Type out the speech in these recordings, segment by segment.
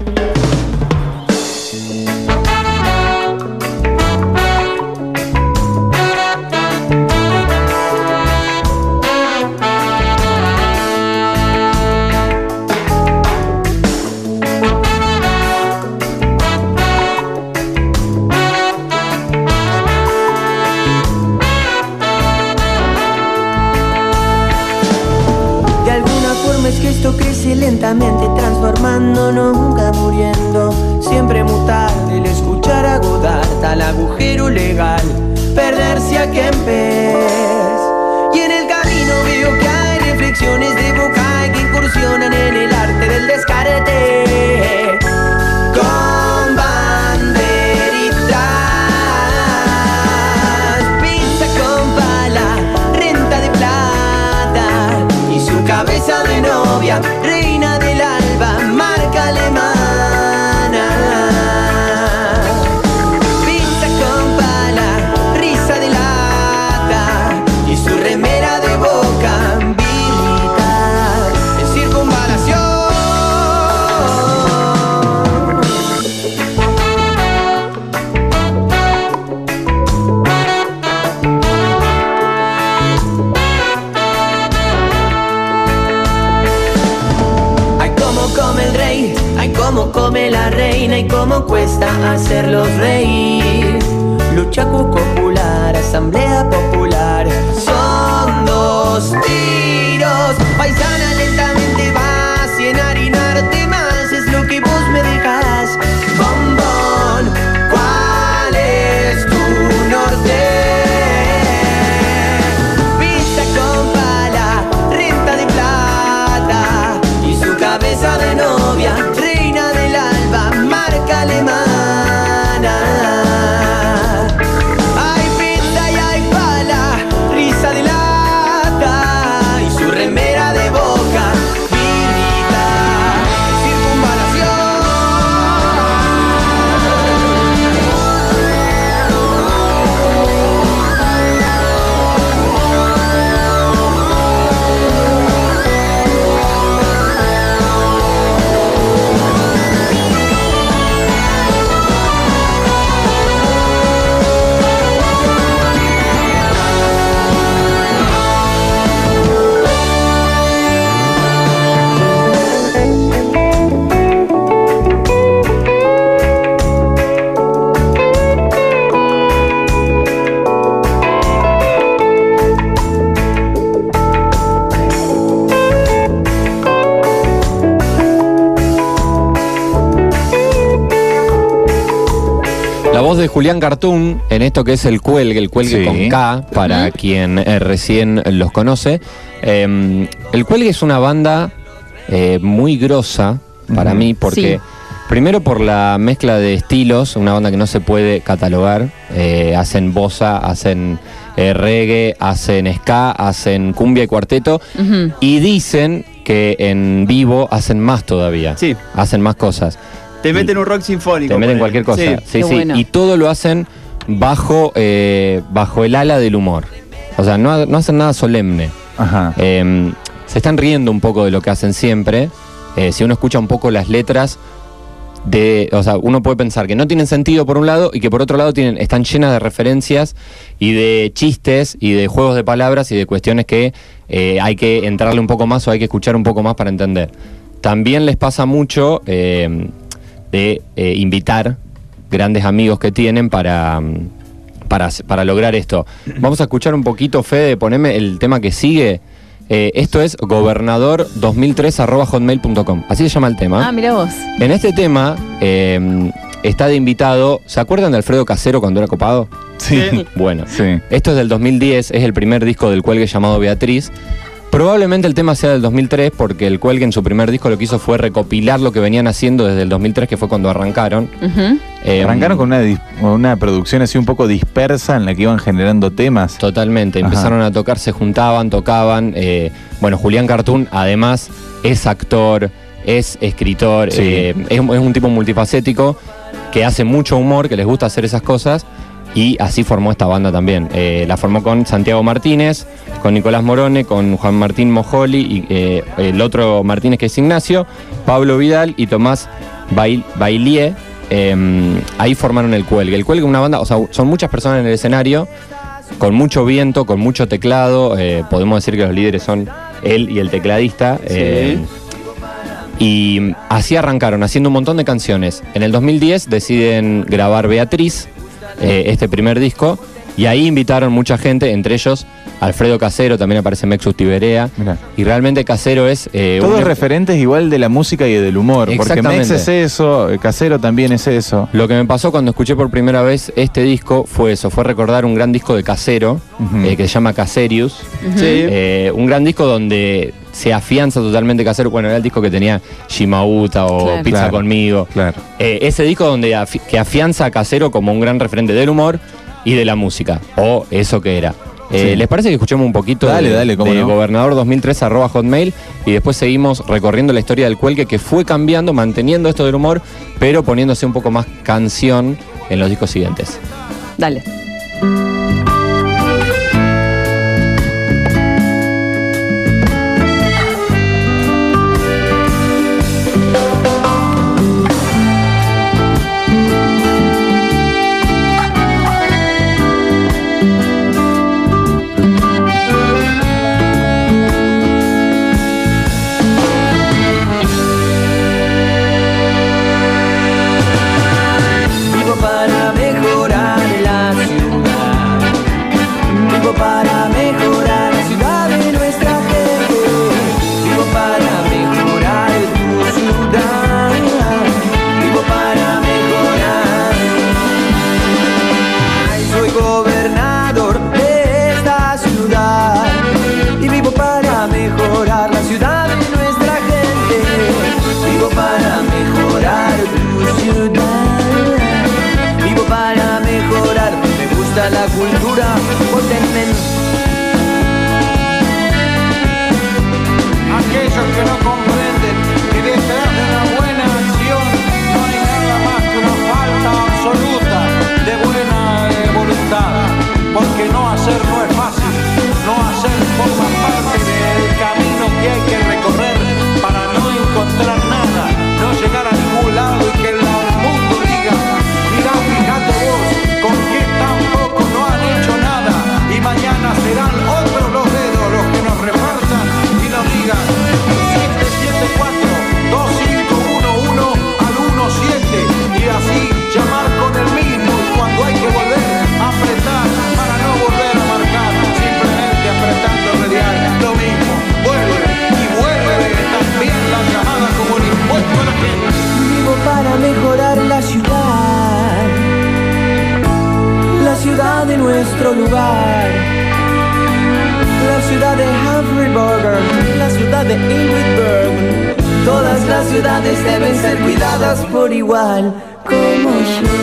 Lentamente transformando, nunca muriendo, siempre mutable. El escuchar a Godard al agujero legal, perderse a Kempes. Y en el camino veo que hay reflexiones de boca que incursionan en el arte del descarte. Con banderitas, pizza con pala, renta de plata y su cabeza de novia, reina del alba, marca alemana. Pizza con pala, risa de lata y su remera de boca, birrita en circunvalación. Come el rey, ay cómo come la reina y cómo cuesta hacerlos reír. Lucha popular, asamblea popular, son dos tiros. Paisana lentamente vas y enharinarte más es lo que vos me dejas. Bombón, ¿cuál es tu norte? Pizza con pala, renta de plata y su cabeza de novia, reina del alba, marca alemana. Hay pizza y hay pala, risa de lata y su remera de boca, birrita en circunvalación. La voz de Julián Cartoon en esto que es el cuelgue sí, con K, para quien recién los conoce. El cuelgue es una banda muy grosa para mí, porque primero por la mezcla de estilos, una banda que no se puede catalogar. Hacen bossa, hacen reggae, hacen ska, hacen cumbia y cuarteto, y dicen que en vivo hacen más todavía, hacen más cosas. Te meten un rock sinfónico. Te meten cualquier cosa. Sí. Bueno. Y todo lo hacen bajo el ala del humor. O sea, no hacen nada solemne. Ajá. Se están riendo un poco de lo que hacen siempre. Si uno escucha un poco las letras, o sea, uno puede pensar que no tienen sentido por un lado y que por otro lado están llenas de referencias y de chistes y de juegos de palabras y de cuestiones que hay que entrarle un poco más o hay que escuchar un poco más para entender. También les pasa mucho de invitar grandes amigos que tienen para lograr esto. Vamos a escuchar un poquito, Fede, poneme el tema que sigue. Esto es gobernador2003@hotmail.com. Así se llama el tema. Ah, mira vos. En este tema está de invitado. ¿Se acuerdan de Alfredo Casero cuando era copado? Sí. Bueno, sí. Esto es del 2010, es el primer disco del Cuelgue llamado Beatriz. Probablemente el tema sea del 2003 porque el Cuelgue en su primer disco lo que hizo fue recopilar lo que venían haciendo desde el 2003, que fue cuando arrancaron. Arrancaron con una producción así un poco dispersa en la que iban generando temas. Totalmente, empezaron a tocar, se juntaban, tocaban. Bueno, Julián Cartoon además es actor, es escritor, es un tipo multifacético que hace mucho humor, que les gusta hacer esas cosas. Y así formó esta banda también. La formó con Santiago Martínez, con Nicolás Morone, con Juan Martín Mojoli y el otro Martínez que es Ignacio, Pablo Vidal y Tomás Bailie, ahí formaron el Cuelgue. El Cuelgue es una banda, o sea, son muchas personas en el escenario, con mucho viento, con mucho teclado. Podemos decir que los líderes son él y el tecladista. Y así arrancaron, haciendo un montón de canciones. En el 2010 deciden grabar Beatriz, este primer disco, y ahí invitaron mucha gente, entre ellos Alfredo Casero, también aparece Mexus Tiberea. Mirá. Y realmente Casero es... Todos referentes igual de la música y del humor, porque Mex es eso, Casero también es eso. Lo que me pasó cuando escuché por primera vez este disco fue eso, fue recordar un gran disco de Casero, que se llama Caserius. Un gran disco donde se afianza totalmente Casero. Bueno, era el disco que tenía Shimauta o Pizza Conmigo. Claro. Ese disco donde que afianza a Casero como un gran referente del humor y de la música, o eso que era. ¿Les parece que escuchemos un poquito de Gobernador 2003 @hotmail y después seguimos recorriendo la historia del Cuelgue, que fue cambiando, manteniendo esto del humor, pero poniéndose un poco más canción en los discos siguientes? Dale. La cultura potencial. Aquellos que no comprenden que detrás de una buena acción no hay nada más que una falta absoluta de buena voluntad, porque no hacer no es fácil, no hacer forma parte del camino que hay que recorrer para no encontrar nada, no llegar a ningún lado y que el mundo diga, mirá, fíjate vos, con qué tan poco no han hecho nada, y mañana serán otros los dedos los que nos repartan y nos digan 774-2511 al 17 y así llamar con el mismo, y cuando hay que volver a apretar para no volver a marcar, simplemente apretando radial, lo mismo, vuelve y vuelve también la llamada como el impuesto a la gente. Vivo para mejorar la ciudad de nuestro lugar, la ciudad de Humphrey Bogart, la ciudad de Ingrid Bergman. Todas las ciudades deben ser cuidadas por igual, como yo.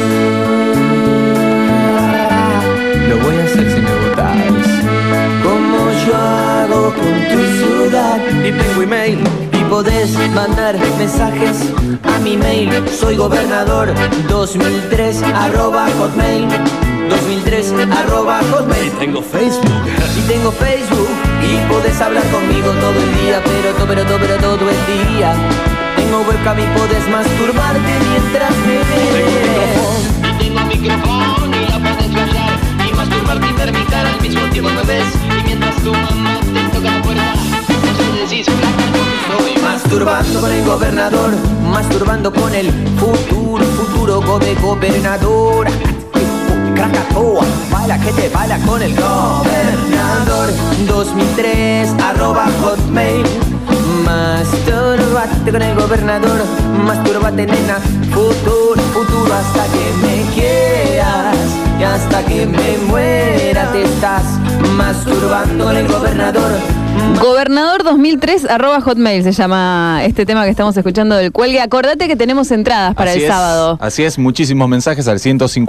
Lo voy a hacer si me votáis, como yo hago con tu ciudad. Y tengo email y podés mandar mensajes a mi mail. Soy gobernador 2003 @hotmail. 2003 @hotmail. Y tengo Facebook y podés hablar conmigo todo el día, pero todo el día. Tengo webcam y podés masturbarte mientras me ves. Tengo micrófono y la puedes fallar y masturbarte y vermitar al mismo tiempo me ves. Y mientras tu mamá te toca la puerta, vos decís, estoy masturbando con el gobernador, masturbando con el futuro gobernador. Krakatoa, baila que te baila con el gobernador 2003 @hotmail. Masturbate con el gobernador, masturbate nena, futuro hasta que me quieras y hasta que me muera te estás masturbando con el gobernador. Gobernador 2003 @hotmail se llama este tema que estamos escuchando del Cuelgue. Acordate que tenemos entradas para el sábado. Así es, muchísimos mensajes al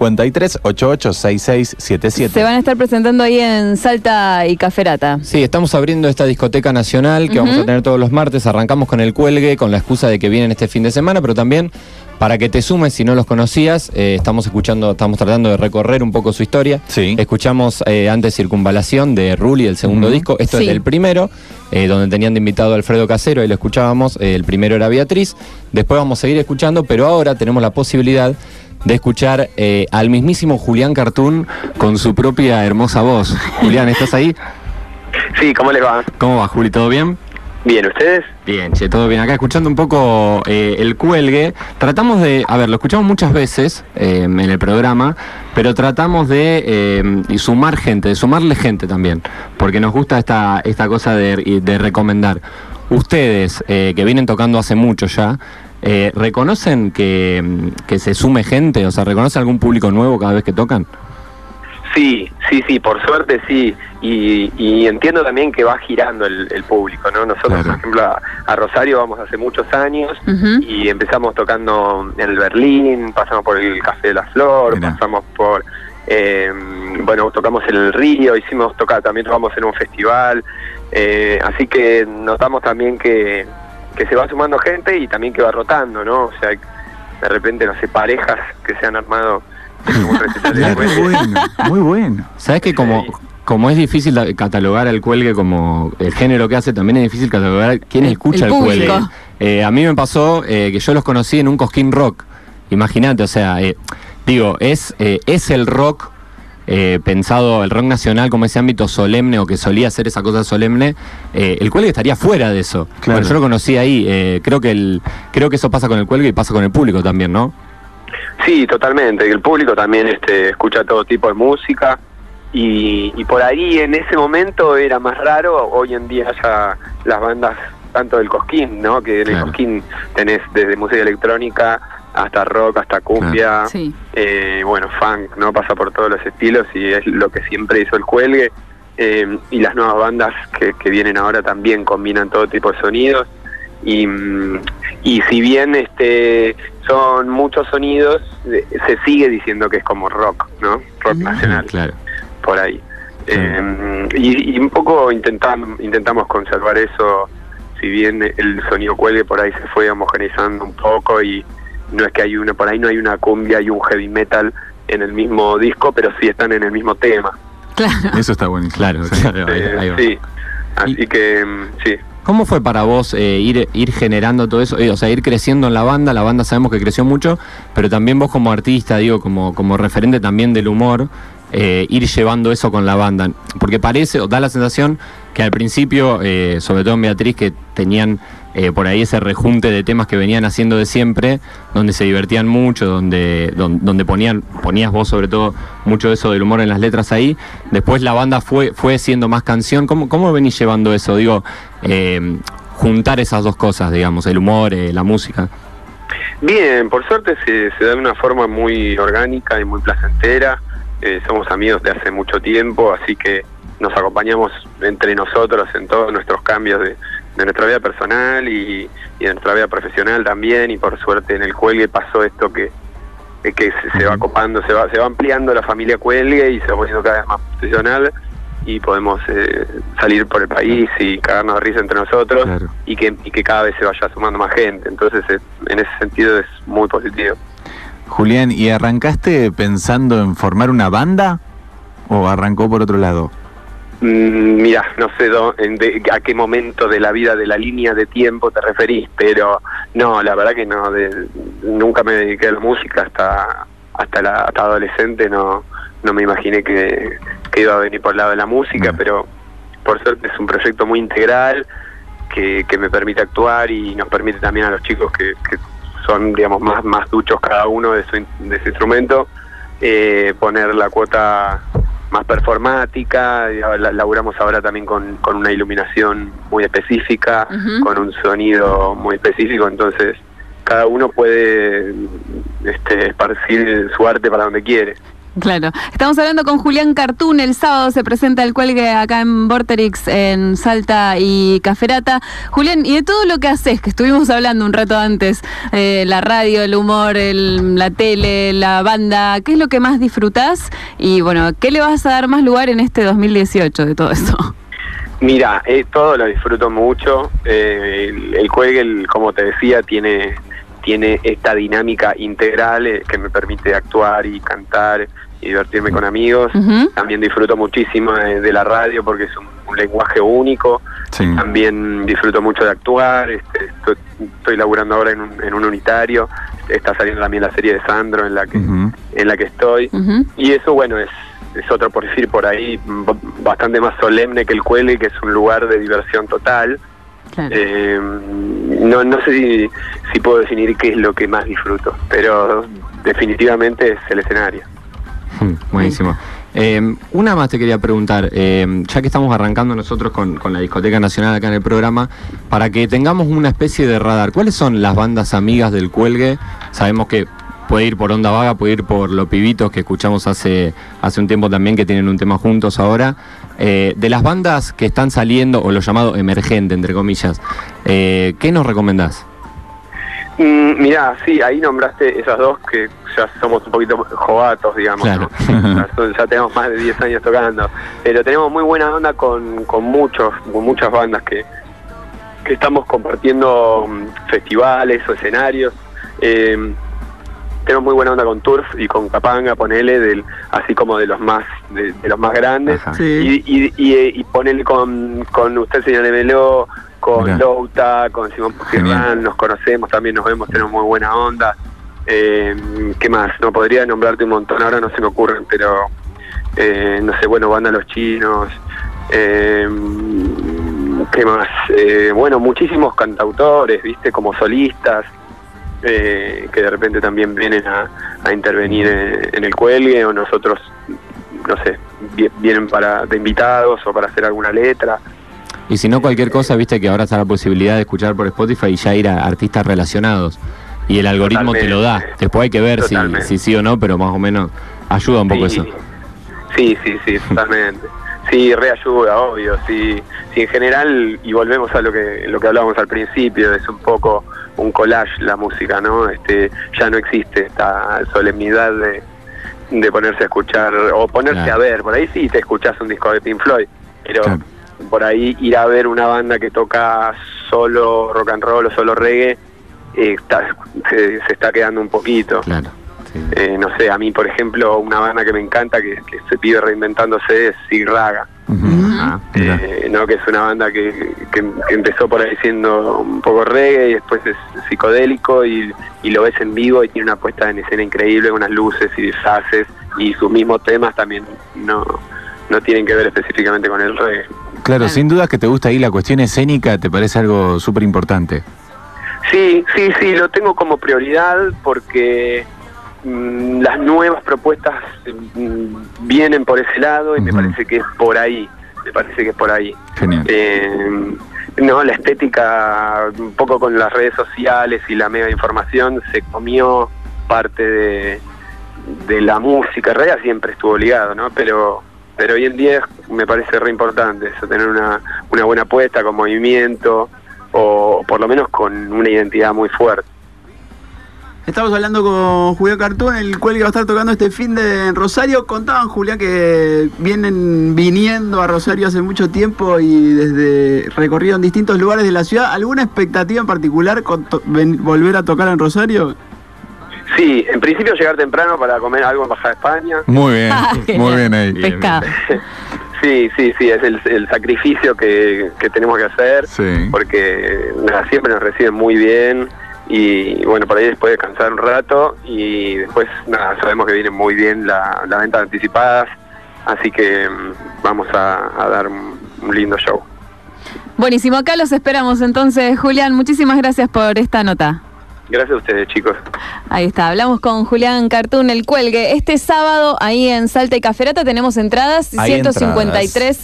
153-886677. Se van a estar presentando ahí en Salta y Caferata. Sí, estamos abriendo esta discoteca nacional que vamos a tener todos los martes. Arrancamos con el Cuelgue, con la excusa de que vienen este fin de semana, pero también Para que te sumes si no los conocías, estamos tratando de recorrer un poco su historia. Sí. Escuchamos antes Circunvalación de Rulli, el segundo disco. Esto Sí. es del primero, donde tenían de invitado a Alfredo Casero, ahí lo escuchábamos. El primero era Beatriz. Después vamos a seguir escuchando, pero ahora tenemos la posibilidad de escuchar al mismísimo Julián Cartoon con su propia hermosa voz. Julián, ¿estás ahí? Sí, ¿cómo les va? ¿Cómo va, Juli? ¿Todo bien? Bien, ¿ustedes? Bien, che, todo bien. Acá escuchando un poco el cuelgue, tratamos de, lo escuchamos muchas veces en el programa, pero tratamos de sumar gente, de sumarle gente también, porque nos gusta esta cosa de recomendar. Ustedes, que vienen tocando hace mucho ya, ¿reconocen que se sume gente? O sea, ¿reconocen algún público nuevo cada vez que tocan? Sí, por suerte sí, y entiendo también que va girando el público, ¿no? Nosotros, Claro. por ejemplo, a Rosario vamos hace muchos años Ujú. y empezamos tocando en el Berlín, pasamos por el Café de la Flor, Mirá. pasamos por, tocamos en el Río, también tocamos en un festival, así que notamos también que se va sumando gente y también que va rotando, ¿no? O sea, de repente, no sé, parejas que se han armado en un recital de Muy cuelgue. bueno, muy bueno. ¿Sabes que como es difícil catalogar al cuelgue como el género que hace, también es difícil catalogar quién escucha el el cuelgue? público. A mí me pasó que yo los conocí en un Cosquín Rock. Imagínate, o sea, es el rock pensado, el rock nacional como ese ámbito solemne o que solía ser esa cosa solemne. El cuelgue estaría fuera de eso. Claro. Bueno, yo lo conocí ahí. Creo que eso pasa con el cuelgue y pasa con el público también, ¿no? Sí, totalmente. El público también escucha todo tipo de música y por ahí en ese momento era más raro. Hoy en día ya las bandas, tanto del Cosquín, ¿no? Que en Claro. el Cosquín tenés desde música electrónica hasta rock, hasta cumbia, Sí. funk, ¿no? Pasa por todos los estilos y es lo que siempre hizo el cuelgue. Y las nuevas bandas que vienen ahora también combinan todo tipo de sonidos. Y si bien son muchos sonidos, se sigue diciendo que es como rock, ¿no? Rock nacional, Claro. por ahí. Claro. Y un poco intentamos conservar eso, si bien el sonido cuelgue por ahí se fue homogeneizando un poco y no es que por ahí no hay una cumbia y un heavy metal en el mismo disco, pero sí están en el mismo tema. Claro. Eso está buenísimo. Claro, Sí. claro. Ahí va. Sí, así que sí. ¿Cómo fue para vos ir generando todo eso? O sea, ir creciendo en la banda sabemos que creció mucho, pero también vos como artista, digo, como referente también del humor, ir llevando eso con la banda. Porque parece, o da la sensación que al principio, sobre todo en Beatriz, que tenían por ahí ese rejunte de temas que venían haciendo de siempre, donde se divertían mucho, donde ponías vos sobre todo mucho eso del humor en las letras ahí. Después la banda fue siendo más canción. ¿Cómo venís llevando eso? Digo, juntar esas dos cosas, digamos, el humor, la música. Bien, por suerte se da de una forma muy orgánica y muy placentera. Somos amigos de hace mucho tiempo, así que nos acompañamos entre nosotros en todos nuestros cambios de nuestra vida personal y de nuestra vida profesional también. Y por suerte en el cuelgue pasó esto que se va copando, se va ampliando la familia cuelgue y se va poniendo cada vez más profesional y podemos salir por el país y cagarnos de risa entre nosotros. Claro. y que cada vez se vaya sumando más gente. Entonces en ese sentido es muy positivo. Julián, ¿y arrancaste pensando en formar una banda o arrancó por otro lado? Mira, no sé a qué momento de la vida, de la línea de tiempo te referís, pero no, la verdad que no, nunca me dediqué a la música hasta adolescente, no me imaginé que iba a venir por el lado de la música, pero por suerte es un proyecto muy integral que me permite actuar y nos permite también a los chicos que son, digamos, más duchos cada uno de su instrumento, poner la cuota más performática. Laburamos ahora también con una iluminación muy específica, Ujú. con un sonido muy específico, entonces cada uno puede esparcir su arte para donde quiere. Claro. Estamos hablando con Julián Cartoon. El sábado se presenta el cuelgue acá en Vorterix, en Salta y Caferata. Julián, y de todo lo que haces, que estuvimos hablando un rato antes, la radio, el humor, la tele, la banda, ¿qué es lo que más disfrutás? Y bueno, ¿qué le vas a dar más lugar en este 2018 de todo eso? Mira, todo lo disfruto mucho. El cuelgue, como te decía, tiene tiene esta dinámica integral que me permite actuar y cantar y divertirme con amigos. También disfruto muchísimo de la radio porque es un lenguaje único. Sí. También disfruto mucho de actuar. Estoy laburando ahora en un unitario. Está saliendo también la serie de Sandro en la que estoy. Y eso, bueno, es otro, por decir, por ahí bastante más solemne que el Cuelgue, que es un lugar de diversión total. Claro. No sé si puedo definir qué es lo que más disfruto, pero definitivamente es el escenario. Buenísimo. Una más te quería preguntar, ya que estamos arrancando nosotros con la Discoteca Nacional acá en el programa, para que tengamos una especie de radar, ¿cuáles son las bandas amigas del Cuelgue? Sabemos que puede ir por Onda Vaga, puede ir por Los Pibitos, que escuchamos hace un tiempo también, que tienen un tema juntos ahora. De las bandas que están saliendo, o lo llamado emergente, entre comillas, ¿qué nos recomendás? Mirá, sí, ahí nombraste esas dos que ya somos un poquito jovatos, digamos, claro, ¿no? Ya tenemos más de 10 años tocando, pero tenemos muy buena onda con muchas bandas que estamos compartiendo festivales o escenarios. Tenemos muy buena onda con Turf y con Capanga, ponele, así como de los más grandes. Sí. Y ponele con usted, señor Meló, con Mirá. Louta, con Simón Pujirrán, nos conocemos, también nos vemos, tenemos muy buena onda. ¿Qué más? No podría nombrarte un montón, ahora no se me ocurren, pero no sé, bueno, Banda Los Chinos. ¿Qué más? Bueno, muchísimos cantautores, viste, como solistas, que de repente también vienen a intervenir en el Cuelgue, o nosotros, no sé, vienen de invitados o para hacer alguna letra. Y si no, cualquier cosa, viste que ahora está la posibilidad de escuchar por Spotify y ya ir a artistas relacionados. Y el algoritmo te lo da. Después hay que ver si sí o no, pero más o menos ayuda un poco eso. Sí, totalmente. Sí, reayuda, obvio. Sí, en general, y volvemos a lo que hablábamos al principio, es un poco un collage la música, ¿no? Ya no existe esta solemnidad de ponerse a escuchar o ponerse a ver. Por ahí sí te escuchás un disco de Pink Floyd, pero por ahí ir a ver una banda que toca solo rock and roll o solo reggae se está quedando un poquito. Claro. Sí. No sé, a mí, por ejemplo, una banda que me encanta, que se vive reinventándose, es Sig Raga. ¿No? Que es una banda que empezó por ahí siendo un poco reggae y después es psicodélico y lo ves en vivo y tiene una puesta en escena increíble, unas luces y disfraces, y sus mismos temas también no tienen que ver específicamente con el reggae. Claro, sin duda que te gusta ahí la cuestión escénica, te parece algo súper importante. Sí, lo tengo como prioridad porque las nuevas propuestas vienen por ese lado y me parece que es por ahí. Genial. No, la estética, un poco con las redes sociales y la mega información, se comió parte de la música. En realidad siempre estuvo ligado, ¿no? Pero hoy en día me parece re importante eso, tener una buena apuesta con movimiento, o por lo menos con una identidad muy fuerte. Estamos hablando con Julián Cartún, el Cuelgue va a estar tocando este fin de Rosario. Contaban, Julián, que vienen viniendo a Rosario hace mucho tiempo y recorrieron distintos lugares de la ciudad. ¿Alguna expectativa en particular con volver a tocar en Rosario? Sí, en principio llegar temprano para comer algo en Baja España. Muy bien ahí. Pescado. Sí, es el sacrificio que tenemos que hacer, porque siempre nos reciben muy bien. Y bueno, por ahí después descansar un rato y después sabemos que viene muy bien la venta de anticipadas, así que vamos a dar un lindo show. Buenísimo, acá los esperamos entonces, Julián, muchísimas gracias por esta nota. Gracias a ustedes, chicos. Ahí está, hablamos con Julián Cartún, el Cuelgue. Este sábado, ahí en Salta y Caferata, tenemos entradas, 153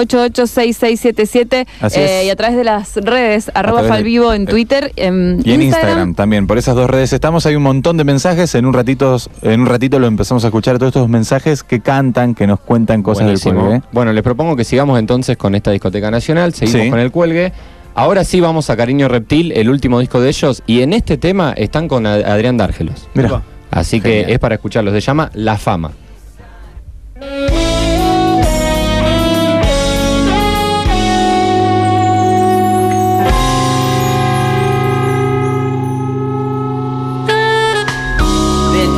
886677 y a través de las redes, @falvivo en Twitter, y en Instagram también. Por esas dos redes estamos, hay un montón de mensajes, en un ratito lo empezamos a escuchar, todos estos mensajes que cantan, que nos cuentan cosas del Cuelgue. Bueno, les propongo que sigamos entonces con esta discoteca nacional, seguimos con el Cuelgue. Ahora sí vamos a Cariño Reptil, el último disco de ellos, y en este tema están con Adrián Dárgelos. Mirá. Así que es para escucharlos, se llama La Fama.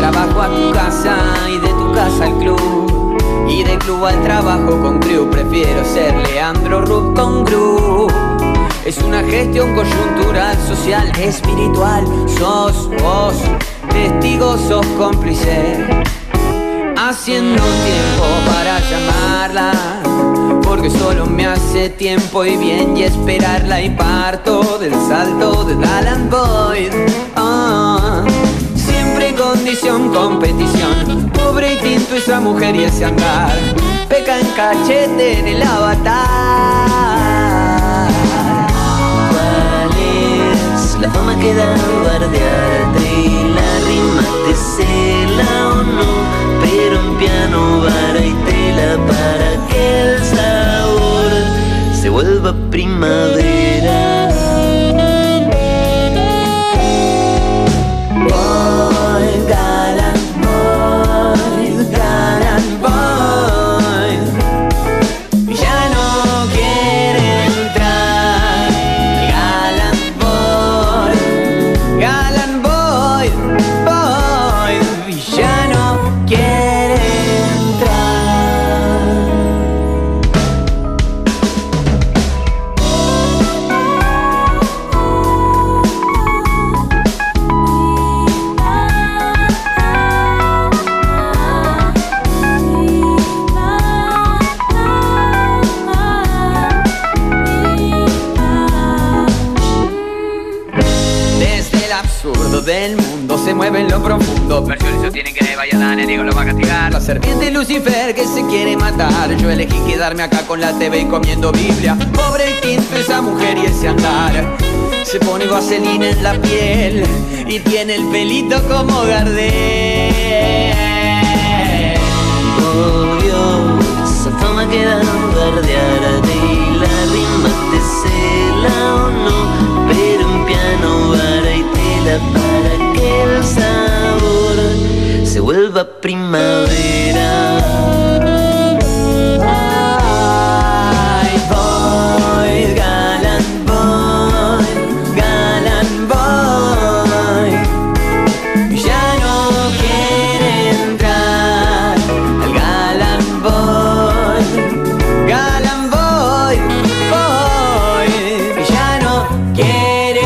trabajo a tu casa y de tu casa al club. Y de club al trabajo con crew, prefiero ser Leandro Rub con Gru. Es una gestión coyuntural, social, espiritual. Sos vos, testigo, sos cómplice. Haciendo tiempo para llamarla, porque solo me hace tiempo y bien y esperarla. Y parto del salto de Alan Boyd. Siempre condición, competición. Pobre y tinto esa mujer y ese andar. Peca en cachete en el avatar. ¿Cuál es la fama que da bardearte? Y la rima te cela o no, pero un piano, vara y tela para que el sabor se vuelva primavera. Boy, Galan Boy, Galan Boy. Ya no quiere entrar. Galan Boy, Galan Boy, Boy. Ya no quiere entrar. Desde el absurdo del mundo se mueve en lo profundo. Versiones sostienen que Valladanes Diego lo va a castigar. La serpiente Lucifer que se quiere matar. Yo elegí quedarme acá con la TV y comiendo Biblia. Pobre y tinto esa mujer y ese andar. Se pone vaselina en la piel y tiene el pelito como Gardel. Obvio, esa fama que da bardearte y la rima te cela o no, pero un piano, vara y tela para que el sabor se vuelva primavera. Ay, boy, Galan Boy, Galan Boy. Ya no quiere entrar al Galan Boy, Galan Boy, Boy. Ya no quiere.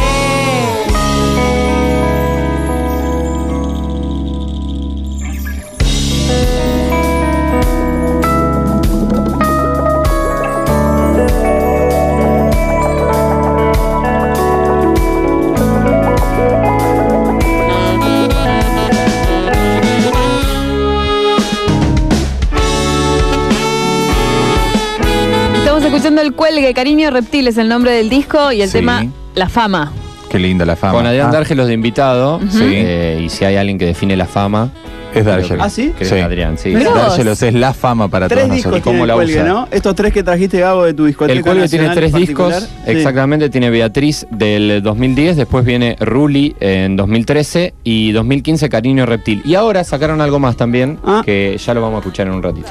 Estamos escuchando El Cuelgue, Cariño Reptil es el nombre del disco y el Sí. tema La Fama. Qué linda la fama. Con Adrián Ah, Dárgelos de invitado. Sí. Y si hay alguien que define la fama, Es Dárgelos. ¿Ah, sí? que es Adrián, sí. Mirá vos. Dárgelos es la fama para Tres todos discos nosotros. tiene ¿Cómo el la Cuelgue, usa? ¿no? Estos tres que trajiste, Gabo, de tu discoteca El Cuelgue tiene nacional 3 discos, particular. Sí. exactamente, tiene Beatriz del 2010, después viene Ruli en 2013 y 2015 Cariño Reptil. Y ahora sacaron algo más también, que ya lo vamos a escuchar en un ratito.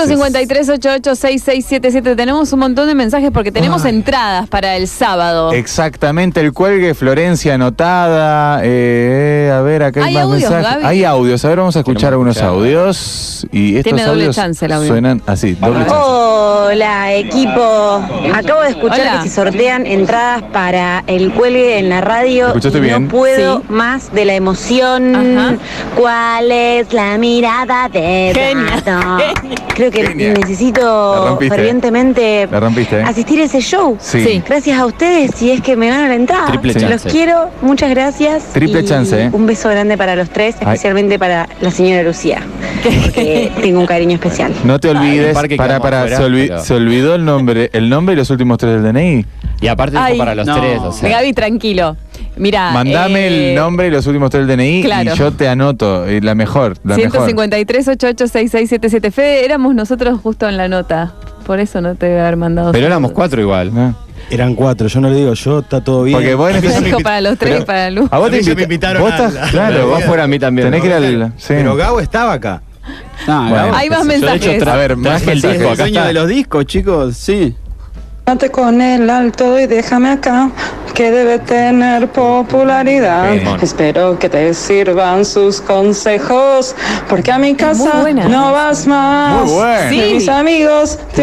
153-88-6677. Tenemos un montón de mensajes porque tenemos entradas para el sábado. Exactamente, El Cuelgue, Florencia anotada. A ver, acá hay Hay más audios, mensajes. Gaby. Hay audios, a ver, vamos a escuchar Queremos algunos escuchar. audios. Y estos Tiene doble audios chance el audio. suenan así, doble chance. Hola equipo, acabo de escuchar Hola. que se sortean entradas para El Cuelgue en la radio. ¿Escuchaste y bien? No puedo Sí. más de la emoción. Ajá. ¿Cuál es la mirada de Genia. Eduardo? Creo que Genia. La necesito rompiste. fervientemente La rompiste, ¿eh? asistir a ese show. Sí. Sí. Gracias a ustedes si es que me gano la entrada. Triple Los chance. quiero, muchas gracias. Triple y chance, ¿eh? Un beso grande para los tres, especialmente para la señora Lucía, porque tengo un cariño especial. No te olvides, el parque para, quedamos afuera, pero- se olvidó el nombre y los últimos tres del DNI. Y aparte Ay. dijo para los No. tres, o sea. Gaby, tranquilo. Mira. Mandame el nombre y los últimos tres del DNI claro. y yo te anoto. La mejor, la mejor. 153-88-6677. Fede, éramos nosotros justo en la nota. Por eso no te voy a haber mandado. Pero éramos saludos. 4 igual. ¿No? Eran 4, yo no le digo yo, está todo bien. Porque vos Lo dijo para los tres y para Luz. A vos A mí te se me invita- invitaron vos a estás, la- claro, Pero vos vos fuera a mí también. tenés que ir ¿no? al. Sí. Pero Gabo estaba acá. Ah, Bueno. Gabo, Hay más Yo, de hecho, mensajes. A ver, más traje el mensajes. disco, el acá dueño está. de los discos, chicos, sí. Date con el alto y déjame acá, que debe tener popularidad. Espero que te sirvan sus consejos, porque a mi casa no vas más. Muy bueno. De mis amigos te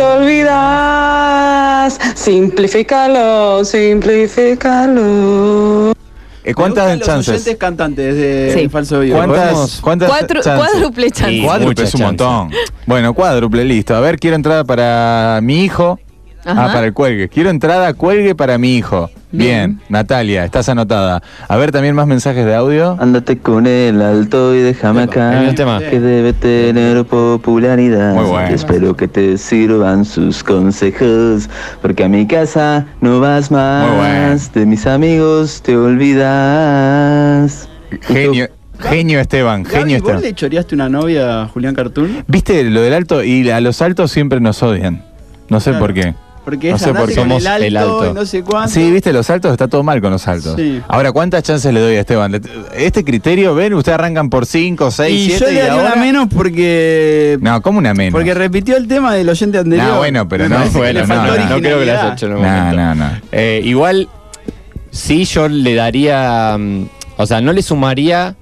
olvidas. Simplifícalo, simplifícalo. ¿Cuántas Los chances? oyentes cantantes de Sí. Falso Vivo. ¿Cuántas chances? Cuádruple chance. Cuádruple muchas es un chances. montón. Bueno, cuádruple, listo. A ver, quiero entrada para mi hijo. Ajá. Para el cuelgue. Quiero entrada cuelgue para mi hijo. Bien. Natalia, estás anotada. A ver, también más mensajes de audio. Ándate con el alto y déjame acá, el tema. que debe tener popularidad. Muy bueno. Espero que te sirvan sus consejos, porque a mi casa no vas más. Muy bueno. De mis amigos te olvidas. Genio Esteban, Gaby, genio ¿vos Esteban. le choreaste una novia a Julián Cartoon? ¿Viste lo del alto? Y a los altos siempre nos odian. No sé Claro. por qué. Porque No es sé por andate qué. con Somos el alto y no sé cuánto. Sí, viste, los altos está todo mal con los altos. Sí. Ahora, ¿cuántas chances le doy a Esteban? Este criterio, ven, ustedes arrancan por 5, 6, Y 7 yo le daría ahora... una menos porque... No, ¿cómo una menos? Porque repitió el tema del oyente anterior. No, bueno, pero Me no, parece que bueno, le faltó no creo que originalidad. las 8 en un No, momento. no. Igual, sí, yo le daría. O sea, no le sumaría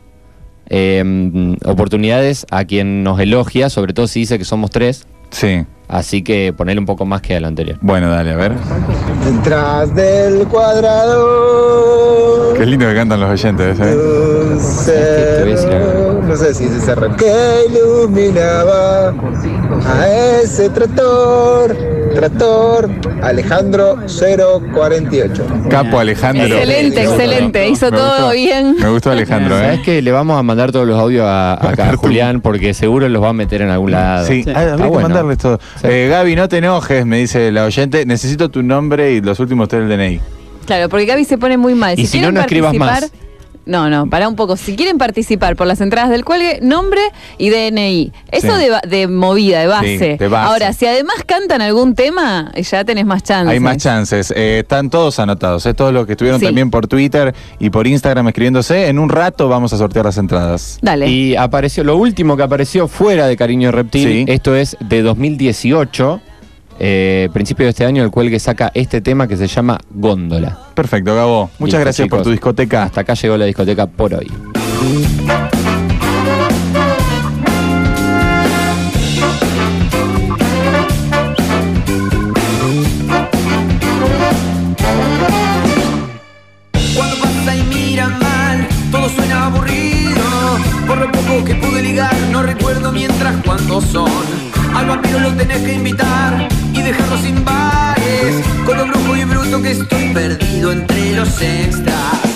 oportunidades a quien nos elogia, sobre todo si dice que somos 3. Sí. Así que ponerle un poco más que al anterior. Bueno, dale, a ver. Detrás del cuadrado. Qué lindo que cantan los oyentes, ¿eh? Un cerro, no sé si es ese cerro, que iluminaba a ese tractor Alejandro 048. Capo Alejandro. Excelente, excelente. Hizo Me todo gustó. bien. Me gustó Alejandro, ¿Sabes ¿eh? qué? Le vamos a mandar todos los audios acá a Julián porque seguro los va a meter en algún lado. Sí, habría que bueno. mandarles todo. Sí. Gaby, no te enojes, me dice la oyente. Necesito tu nombre y los últimos 3 del DNI. Claro, porque Gaby se pone muy mal. Y si quieren no escribas participar- más. No, pará un poco. Si quieren participar por las entradas del cuelgue, nombre y DNI. Eso Sí. de movida, de base. Sí, de base. Ahora, si además cantan algún tema, ya tenés más chances. Hay más chances. Están todos anotados. Todos los que estuvieron Sí. también por Twitter y por Instagram escribiéndose. En un rato vamos a sortear las entradas. Dale. Y apareció, lo último que apareció fuera de Cariño Reptil, Sí. esto es de 2018, principio de este año, el cuelgue saca este tema que se llama Góndola. Perfecto, Gabo. Muchas Listo, gracias por chicos. tu discoteca. Hasta acá llegó la discoteca por hoy. Cuando pasa y mira mal, todo suena aburrido. Por lo poco que pude ligar, no recuerdo mientras cuántos son. Al vampiro lo tenés que invitar y dejarlo sin bares. Con lo brujo y bruto que estoy perdido entre los extras.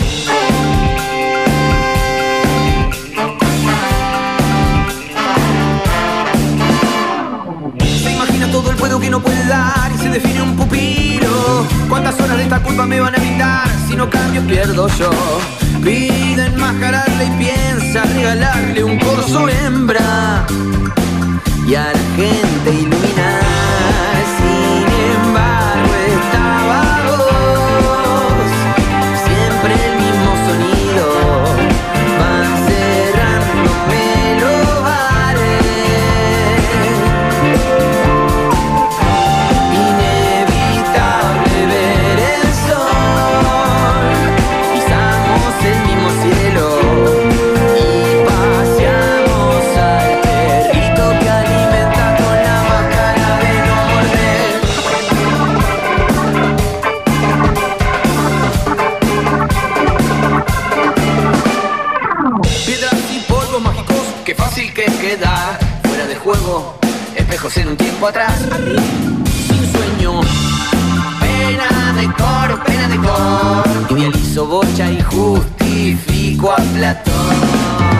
Se imagina todo el puedo que no puede dar y se define un pupilo. ¿Cuántas horas de esta culpa me van a evitar? Si no cambio pierdo yo. Pide enmascararle y piensa regalarle un corso hembra y a la gente iluminar. Sin embargo estaba vos, siempre el mismo sonido. Van cerrándome los bares. Inevitable ver el sol. Pisamos el mismo cielo y paseamos al perrito que alimenta con la máscara de no morder. Piedras y polvos mágicos, qué fácil que es quedar fuera de juego. Espejos en un tiempo atrás, sin sueño. Pena de cor, pena de cor. Idealizo bocha y justifico a Platón.